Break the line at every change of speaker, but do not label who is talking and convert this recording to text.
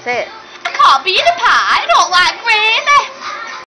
Say it.
I can't be in a pie. I don't like